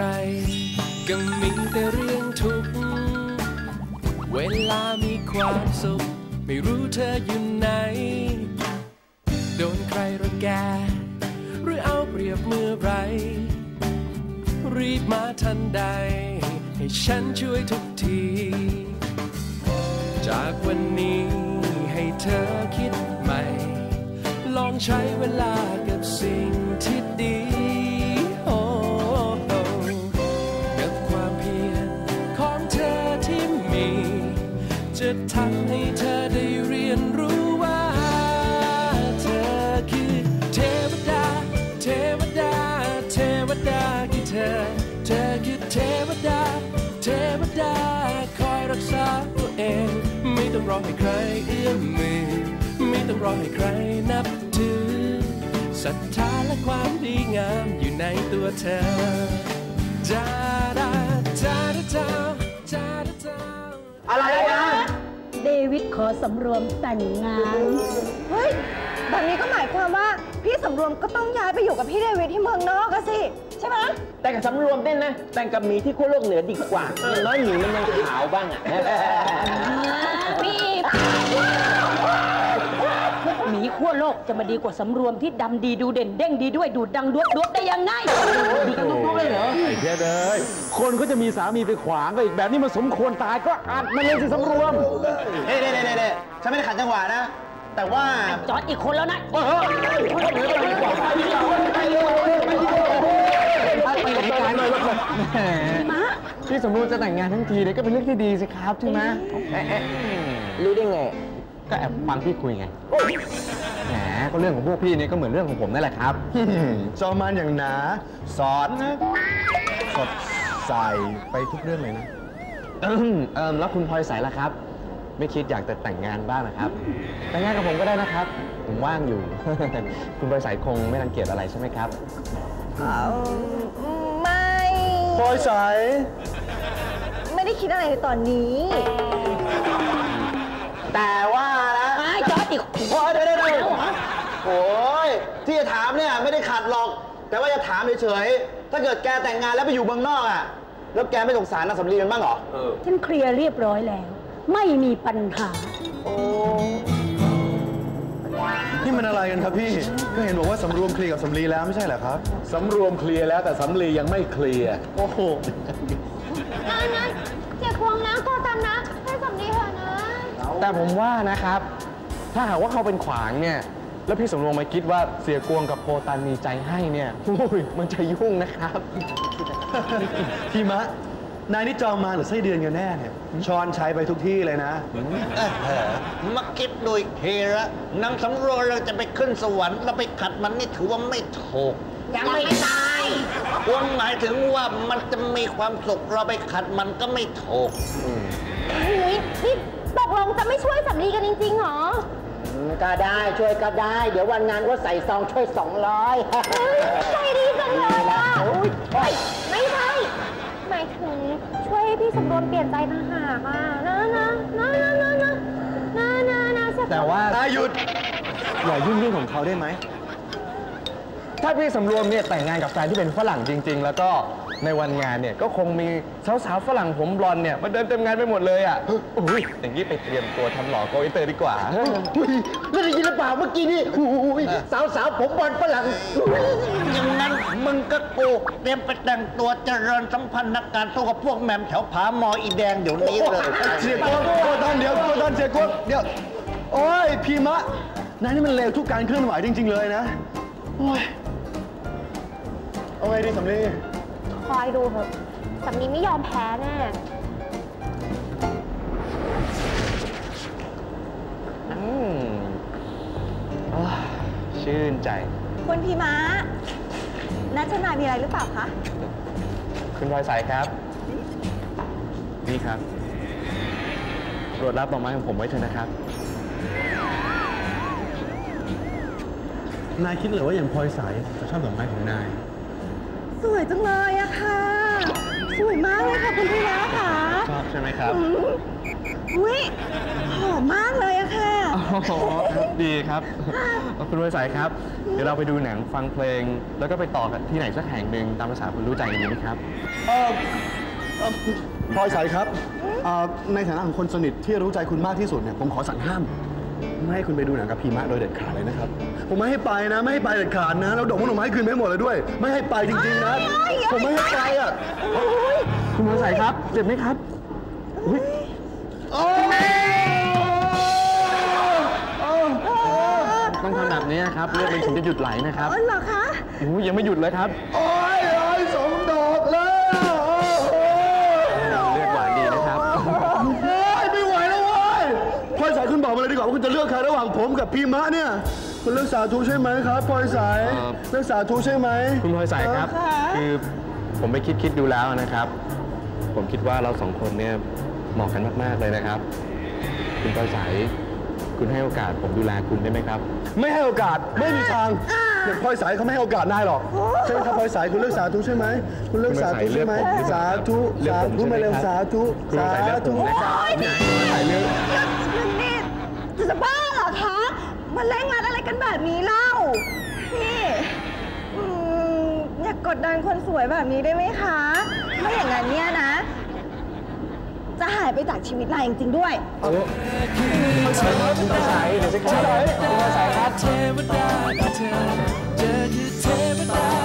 ก็มีแต่เรื่องทุกข์เวลามีความสุขไม่รู้เธออยู่ไหนโดนใครรังแกหรือเอาเปรียบเมื่อไรรีบมาทันใดให้ฉันช่วยทุกทีจากวันนี้ให้เธอคิดใหม่ลองใช้เวลากับสิ่งที่ดีกับความเพียรของเธอที่มีจะทำให้เธอได้เรียนรู้ว่าเธอคือเทวดาเทวดาเทวดาคือเธอคือเทวดาเทวดาคอยรักษาตัวเองไม่ต้องรอให้ใครเอื้อมมือไม่ต้องรอให้ใครนับถือศรัทธาและความดีงามอยู่ในตัวเธอจาดาจาดาจาจาดาจาอะไรนะเดวิดขอสำรวมแต่งงานเฮ้ยแบบนี้ก็หมายความว่าพี่สำรวมก็ต้องย้ายไปอยู่กับพี่เดวิดที่เมืองนอกอะสิใช่ไหมแต่กับสำรวมเต้นนะแต่งกับหมีที่ขั้วโลกเหนือดีกว่าอย่างน้อยหมีมันยังขาวบ้างอะพี่หมีขั้วโลกจะมาดีกว่าสำรวมที่ดำดีดูเด่นเด้งดีด้วยดูดังดวบได้ยังไงดีกันทุกๆเลยเหรอไอ้เจ๊เลยคนก็จะมีสามีไปขวางก็อีกแบบนี้มันสมควรตายก็อัดมันเลยสิสำรวมเน่ฉันไม่ได้ขัดจังหวะนะแต่ว่าจอดอีกคนแล้วนะพี่สมรู้จะแต่งงานทั้งทีเนี่ยก็เป็นเรื่องที่ดีสิครับใช่ไหมรู้ได้ไงก็แอบฟังพี่คุยไงแหมก็เรื่องของพวกพี่นี่ก็เหมือนเรื่องของผมนั่นแหละครับจอมันอย่างหนาสอดสดใสไปทุกเรื่องเลยนะแล้วคุณพลอยใสล่ะครับไม่คิดอยากจะแต่งงานบ้างนะครับแต่งงานกับผมก็ได้นะครับผมว่างอยู่ คุณพลอยใสคงไม่รังเกียจอะไรใช่ไหมครับไม่พลอยใสไม่ได้คิดอะไรในตอนนี้แต่ว่านะไอ้จอดอีกโอ้ยเดี๋ยวโอ้ยที่จะถามเนี่ยไม่ได้ขัดหรอกแต่ว่าจะถามเฉยๆถ้าเกิดแกแต่งงานแล้วไปอยู่เมืองนอกอ่ะแล้วแกไม่สงสารนางสำลีกันบ้างเหรอฉันเคลียร์เรียบร้อยแล้วไม่มีปัญหานี่มันอะไรกันครับพี่ก็เห็นบอกว่าสำรวมเคลียร์กับสำลีแล้วไม่ใช่เหรอครับสำรวมเคลียร์แล้วแต่สำลียังไม่เคลียร์โอ้โหนะเจ็บควงนะโกตันนะให้สำลีเถอะนะแต่ผมว่านะครับถ้าหากว่าเขาเป็นขวางเนี่ยแล้วพี่สำรวมมาคิดว่าเสียกวงกับโพตันมีใจให้เนี่ยมันจะยุ่งนะครับพี่มะนายนี่จองมาหรือไส้เดือนกันแน่เนี่ยช้อนใช้ไปทุกที่เลยนะมาคิดดูอีกทีละนางสำรวมเราจะไปขึ้นสวรรค์เราไปขัดมันนี่ถือว่าไม่ถูกยังไม่ตายควรหมายถึงว่ามันจะมีความสุขเราไปขัดมันก็ไม่ถูกนี่ตกลงจะไม่ช่วยสำลีกันจริงๆหรอก็ได้ช่วยก็ได้เดี๋ยววันงานก็ใส่ซองช่วย200 ใจดีจังเลยอ่ะไม่ใช่หมายถึงช่วยให้พี่สำรวมเปลี่ยนใจต่างหากอ่ะนะแต่ว่าหยุดอย่ายุ่งเรื่องของเขาได้ไหมถ้าพี่สำรวมเนี่ยแต่งงานกับแฟนที่เป็นฝรั่งจริงๆแล้วก็ในวันงานเนี่ยก็คงมีสาวๆฝรั่งผมบลอนด์เนี่ยมาเดินเต็มงานไปหมดเลยอ่ะอย่างนี้ไปเตรียมตัวทำหล่อโกอินเตอร์ดีกว่าแล้วได้ยินหรือเปล่าเมื่อกี้นี่สาวๆผมบลอนด์ฝรั่งอย่างนั้นมึงก็กูเตรียมไปแต่งตัวเจริญสัมพันธ์นักการสู้กับพวกแมมแถวผาหมออีแดงเดี๋ยวนี้เลยเสียกวงโกตันเดี๋ยวโกตันเสียกวงเดี๋ยวโอ้ยพี่มะนายนี่มันเลวทุกการเคลื่อนไหวจริงๆเลยนะโอ้ยเอาไงดีสำลีคอยดูเถอะสำลีไม่ยอมแพ้แน่ชื่นใจคุณพี่ม้านัดเจ้านายมีอะไรหรือเปล่าคะคุณพลอยใสครับนี่ครับโปรดรับดอกไม้ของผมไว้เถอะนะครับนายคิดเหรอว่าอย่างพลอยใสจะชอบดอกไม้ของนายสวยจังเลยอะค่ะสวยมากเลยค่ะคุณพี่ม้าค่ะชอบใช่ไหมครับอุ้ยหอมมากเลยอะค่ะครับดีครับคุณวสัยครับเดี๋ยวเราไปดูหนังฟังเพลงแล้วก็ไปต่อกันที่ไหนสักแห่งหนึ่งตามภาษาคนรู้ใจกันดีไหมครับพลอยใสครับในฐานะของคนสนิทที่รู้ใจคุณมากที่สุดเนี่ยผมขอสั่งห้ามไม่ให้คุณไปดูหนังกับพีมะโดยเด็ดขาดเลยนะครับผมไม่ให้ไปนะไม่ให้ไปเด็ดขาดนะแล้วดอกไม้คืนไม่หมดเลยด้วยไม่ให้ไปจริงๆนะผมไม่ให้ไปอ่ะคุณวสัยครับเจ็บไหมครับต้องทำแบบนี้นะครับเลือดมันถึงจะหยุดไหลนะครับเหรอคะยังไม่หยุดเลยครับโอ้ย2 ดอกแล้วเลือดหวานดีนะครับไม่ไหวแล้วเว้ยพลอยสายคุณบอกมาเลยดีกว่าว่าคุณจะเลือกใครระหว่างผมกับพีมะเนี่ยคุณเลือกสาธุใช่ไหมครับพลอยสายเลือกสาธุใช่ไหมคุณพลอยสายครับคือผมไปคิดดูแล้วนะครับผมคิดว่าเรา2 คนเนี่ยเหมาะกันมากๆเลยนะครับคุณพลอยสายคุณให้โอกาสผมดูแลคุณได้ไหมครับไม่ให้โอกาสไม่มีทางเด็กพลอยสายเขาไม่ให้โอกาสนายหรอกใช่ไหมครับพลอยสายคุณเลือกสาธุใช่ไหมคุณเลือกสาธุใช่ไหมสาธุสาธุไม่เร็วสาธุสาธุนี่จะบ้าเหรอคะมาเล่นงานอะไรกันแบบนี้เล่าพี่อย่ากกดดันคนสวยแบบนี้ได้ไหมคะไม่อย่างนั้นเนี่ยนะจะหายไปจากชีวิตนายจริงๆด้วยคุณสายเดี๋ยวสิครับคุณสายครับเทวดาคือเธอเจอคือเทวดา